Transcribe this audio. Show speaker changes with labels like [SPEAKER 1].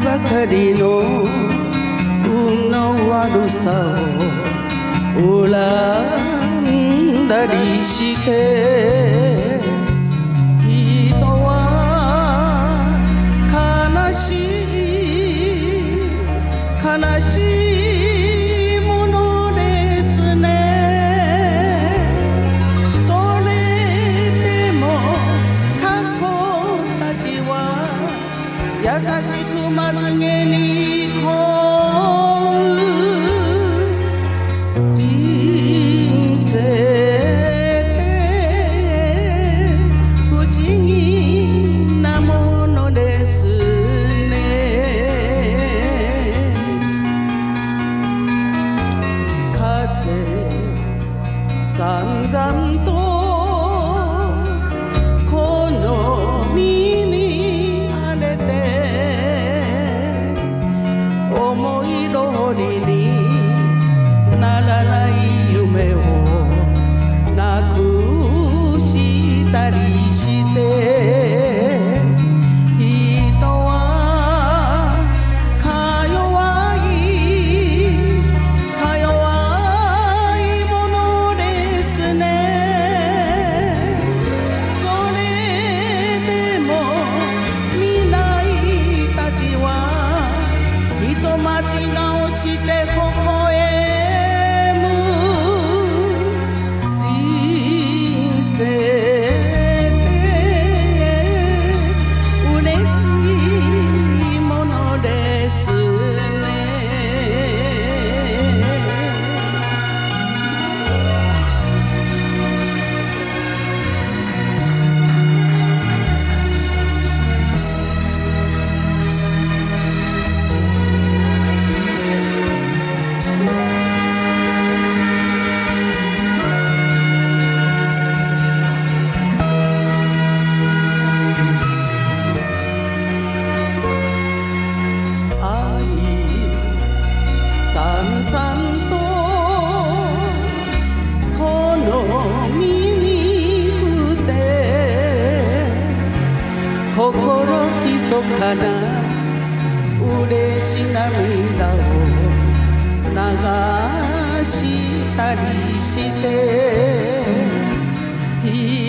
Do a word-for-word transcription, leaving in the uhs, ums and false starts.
[SPEAKER 1] ばかりの運の悪さを恨んだりして人は悲しい悲しいものですね。それでも過去たちは優しくまつげにこう人生って不思議なものですね。風さんざんとこの身に荒れて思い通りにならない夢をなくしたりして人はか弱いか弱いものですね。それでも皆たちは人待ち顔して微笑む人生って嬉しいものですね。心ひそかな嬉し涙を流したりして